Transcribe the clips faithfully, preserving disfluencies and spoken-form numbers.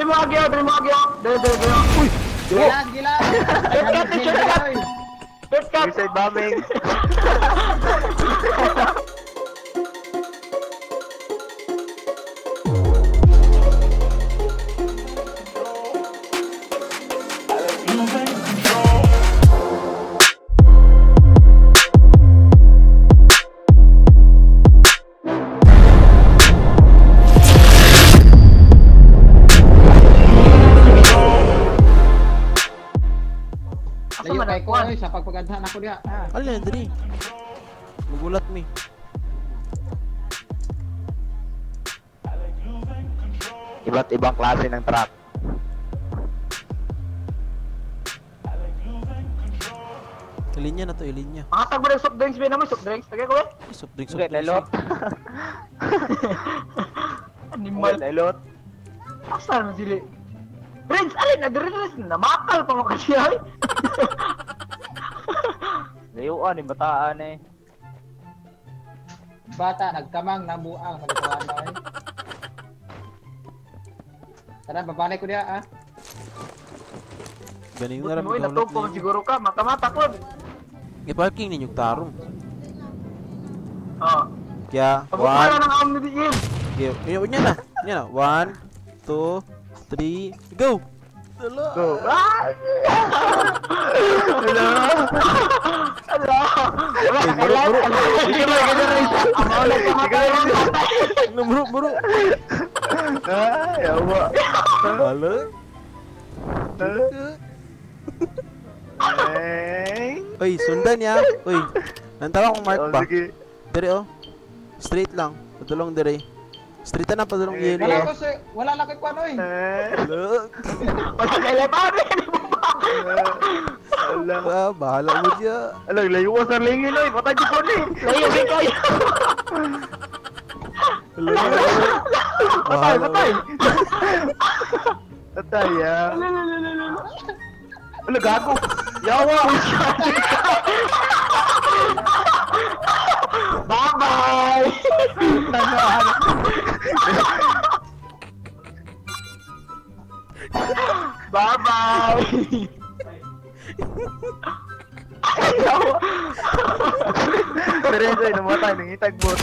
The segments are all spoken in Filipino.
mo agyo, dali mo agyo. Dali, dali, dali. Uy! Gilas, gilas. Shortcut, shortcut. Shortcut. Suicide bombing. Layo kay ko ay sa pagpagandhan ako diha. Ala, dali. Magulat mi. Iba't ibang klase ng truck. Ilinya na to, ilinya. Makatag mo ng soft drinks, ba naman soft drinks? Tagay ko eh. Soft drinks, Okay, soft drinks. lelot. Animal. Lelot. Asal mo sili? Prince, alin na dire-dire namakal pa mo kasi ay. Layuan, yung bataan eh. Bata nagkamang namuang malikuan na ay. Tara babalik ko diha ah. Ganing Buti na mo rin natog ko siguro ka, mata-mata ko. I-parking ninyong tarong. Oh. Kaya, Pagkakala one, ng amni di game. okay, yun yan na. Yan na, one, two, three, go! Dala! Go. Hello. Hello. Wala Ay, ka bro, kailan. bro. Sige ba, sige ba. Ako ulit ka matay. Ano, bro, bro? Ah, yawa. Hala? Hey. Uy, sundan ya. Uy, nantawa kong mark Oh, ba? sige. Dire oh. Straight lang. Padulong dire. Straight na, padulong Eh, yelo. Wala ko si wala lang kay kuan oy. Eh. Hala? Wala kailan pa rin. Ala. Ah, bahala mo dya. Ala, layuan sa lingin oy. Patay di ko ni. Layo din kayo. Hala? Patay, Bahala patay. mo. Patay ah. Ala, gago. Yawa. Bye-bye. Bye-bye. Yawa. Pero ito, namatay. Nangitag bot.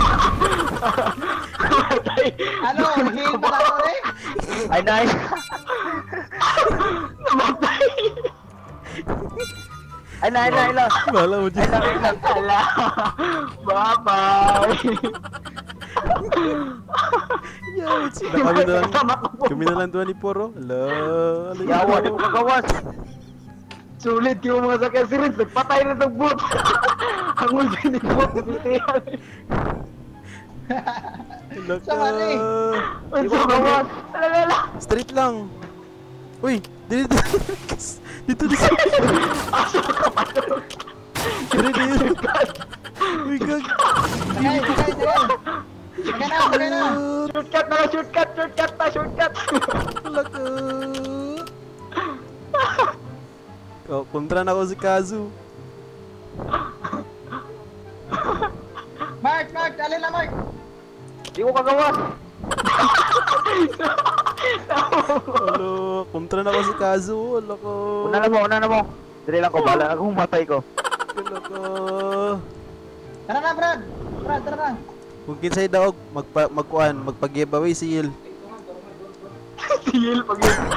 Ano, heal ba ako eh? Ay, nice. Namatay. Ay, na, ay, na, ay, na. Bahala mo dya. Ala. Bye-bye. Yeah, sila kami na lang. Kami na lang doon ni Poro. Hala? Hala? Yawa, di mo kagawas. Sulit yung mga sakyan si Rins. Nagpatay na itong boot. Ang ulti ni boot. Nagpitihan. Hala ka. Sama ni. Ang sagawas. Alalala. Straight lang. Uy, dito dito. Dito dito. Dire dire. Uy, gag. Sakay, sakay, sakay. Sakay na, sakay na. Shortcut na lang, shortcut, shortcut na, shortcut. Hala ka. Oh, kontra na ako si Kazu. Mark, Mark, alin na Mark. Di ko kagawas. Alo, kontra na ako si Kazu. Hala ko. Una na mo, una na mo. Dali lang ko, bala ako matay ko. Hala ko. Tara na, Brad. Brad, tara na. Kung kinsay daw magpa magkuan, magpa-giveaway si Yil. Tigil pag yun.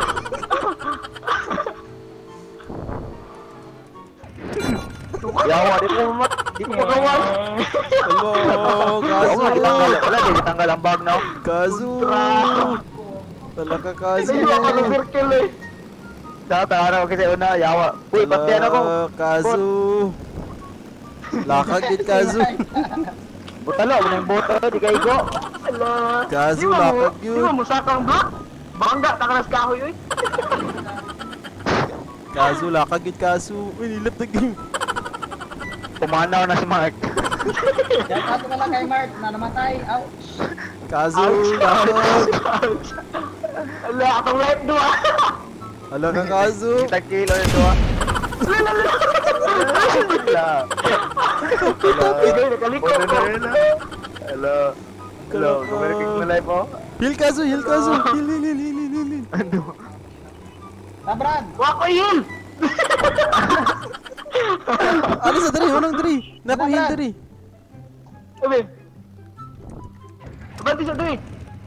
Yawa, di mo mat, di mo kagawas. Hello, Oo nga, Kazu. ditanggal. Wala, di ditanggal ang bag na. Kazu. Hala ka, Kazu. Hindi ako ng circle eh. Tatara ko kasi una, yawa. Uy, pati ano ko. Hala, Kazu. Lakag din, Kazu. Butalo, ako na yung boto, di kayo ko. Ala. Kazu, Di ba mo- lakad yun. Di ba mo sakang block? Bangga, takalas kahoy eh. Kazu, lakag din, Kazu. Uy, nilap na game. Pumanaw na si Mark. Yan ato na lang kay Mark na namatay. Ouch. Kazu, lakag. Ala, akong life doon ah. Hala ka, Kazu. Kita kilo nito ah. Wala. Bigay, nakalikot Wala ko. na rin ah. Hello. Hello, kumarikik na live oh. Heal, Kazu, heal, Kazu. Heal, heal, heal, heal, heal, heal. Ano? Tabran! Wa ko heal. Ano sa diri? Unang diri. Nako Wala, hin Brad. diri. Abi. Abanti sa diri.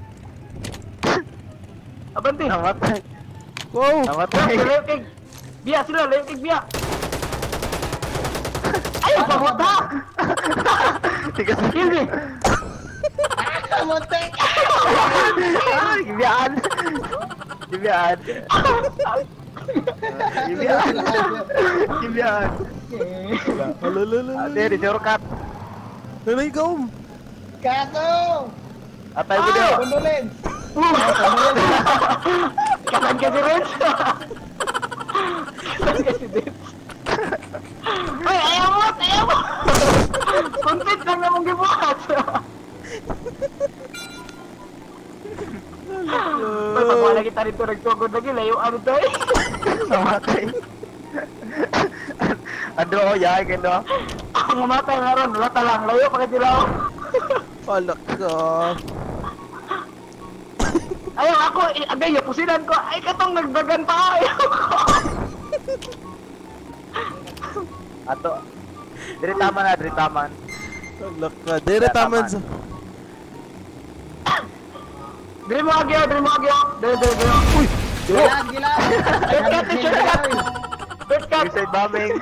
Abanti. Namatay. Wow. Namatay. Sila kay biya sila, layo kay biya. Ayaw pabuta. Tigas Heal me. Kamote! Ah, gibiyaan. Gibiyaan. Gibiyaan. Gibiyaan. Alalala. Ate, di shortcut. Nanay kaum. Kaso! Atay video. Kundulin! Kasan ka si Renz. Kasan ka si Renz. Uy, ayaw mo, ayaw mo. Content lang namang gibuhat. Uy, pag wala kita rito nagtugod lagi, layo ano to eh. Namatay. Ando ako, yahay ka no? Ako mamatay nga ron, wala talang, layo pa kasi lao. Alak ka. Ayaw ako, eh, agay, pusinan ko, ay katong nagdagan pa, ayaw ko. Ato. Diri taman na, diri taman. Alak ka. Dire taman sa. Diri mo agyo, diri mo agyo. Diri, diri, diri. Uy! Gilad, gilad! Shortcut, eh, shortcut! Shortcut! Suicide bombing.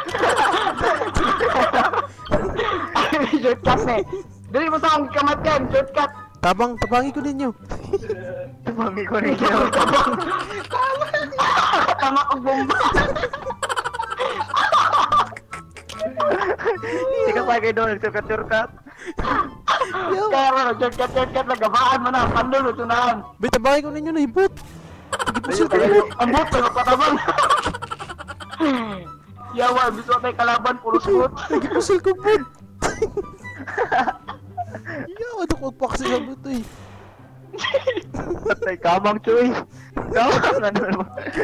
Ay, shortcut na eh. Diri mo sa akong kamatyan, shortcut. Tabang, tabangi ko ninyo. Tumami ko rin Ikaw, yun. tabang. Tama kong bomba. Hindi ka pa kayo doon, nagsurkat-surkat. Kaya ron, shortcut, shortcut, nagabaan mo na, pandol, tunahan. Bay, tabangi ko ninyo na hibot. Ayun, tayo. Ang bot, nagpatabang. Yawa, biso tayo kalaban, puro smooth. Nagipusil ko bot. Yawa, ako magpaksi sa buto eh. Patay, kamang choy. Kamang, ano naman.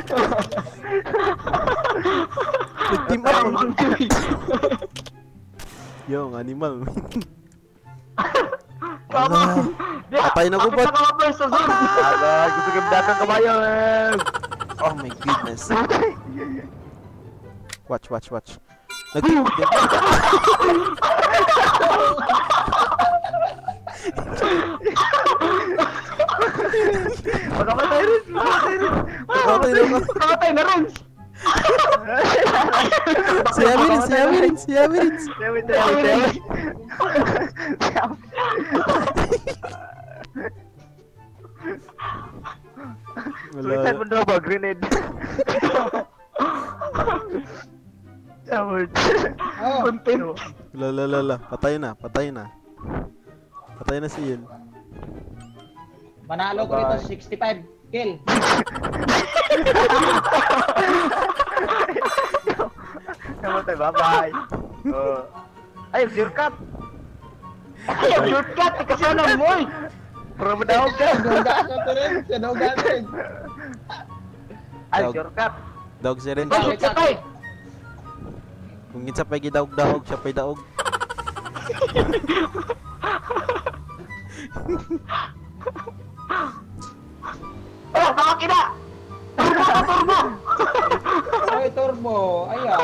Nag-team up. Tamang cuy. Yo, ang animal. Kamang. Patay na ko, bot. Bakit nakama-burst sa zone? Agad, gusto ko datang kabayo. eh. Oh my goodness. Watch, watch, watch. Nag Pagkamatay rin, pagkamatay rin. Pagkamatay na ako. Kamatay na rin. Si Amirin, si Amirin, si Amirin. Siyawit, siyawit, siyawit. Suicide mo daw ba? Grenade. Siyawit. Oh, Content. La la la la, patay na, patay na. Patay na si Ian. manalo ko rito sixty-five kill. Namatay, bye-bye. Oh. Ay, shortcut. Ay, ang shortcut. Ikasanan mo eh. Puro madawag ka. Sinugasan ko rin, sinugasan. Ay, Dawag. shortcut. Dawag si Ren. Bakit ka tayo? Kung kinsa pa'y gidaog-daog, siya pa'y daog. Oh, nakakina! Turbo ka, turbo! Oy, turbo. Ayaw.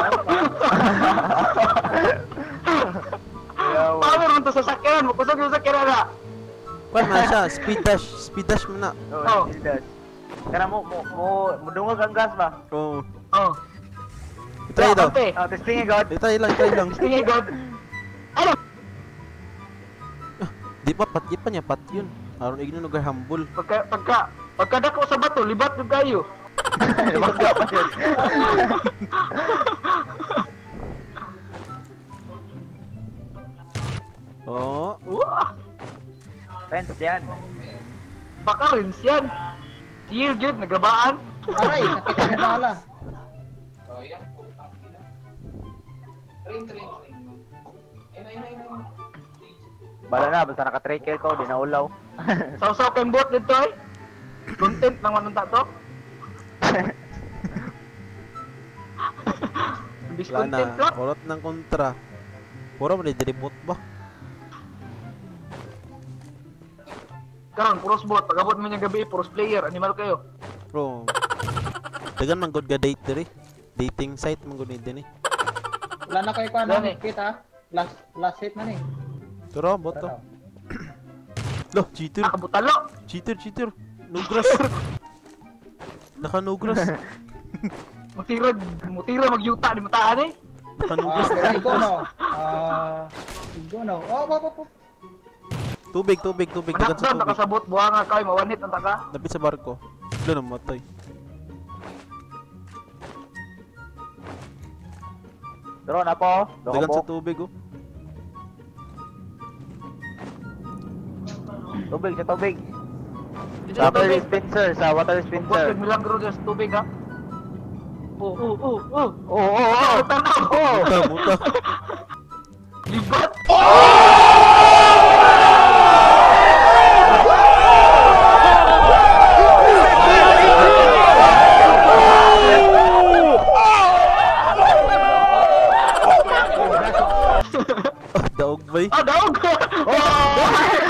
Ayaw. Power mo to sa sakyan. Makusog yung sakyan na. Kuan man siya, speed dash, speed dash mo na. Oh, sildas. Kaya mo, mo, mo, mudungog ang gas ba? Oo. Oh. Try daw. Ante. Oh, testing eh, God. Eh, try lang, try lang. Tingin God. Ano? Di pa, pat, di pa niya, pat yun. Aron igno nugar humble. Pagka, pagka, pagka dako sa bato, libat yung kayo. Magka pa yun. Oo. Wah! Fence yan. Baka rin yan. Seal good, nagabaan. Aray, sakit ang bala. Bala na, basta naka-tracker ko, di naulaw. Sausaw kang bot dito eh. Content ng manunta to. Bis Wala na, content to. kulot ng kontra. Puro mo diribot ba? Karon, puros bot. Pag-abot mo niyang gabi, puros player. Animal kayo. Bro. Dagan man gud ga date diri. Dating site man gud ni dinhi. Wala na kayo kuan Wala na ni. kita. Last last hit na ni. Tara, boto. Loh, cheater. Nakabutalo. Cheater, cheater. No grass. Naka no grass. Mutira, mutira magyuta di mataan eh. Naka no Ah, grass. pero ikaw no. Ah, ikaw no. Oh, oh, oh, oh. Tubig, tubig, tubig. Dagan sa Manakdan, tubig. nakasabot, buhanga kay mawanit ang taka. Lapit sa barko. Wala na matay. Drone ako. Dagan Doon sa po. tubig oh. Tubig sa tubig. Dito Sa sa water tubig. dispenser. Sa water Buat dispenser. kag milagro dyan sa tubig ha. Oh, oh, oh, oh. Oo, oo, oo. Tanaw. Oo. Muta, muta. Libat. Ah, daog bay. Ah, daog. Oh!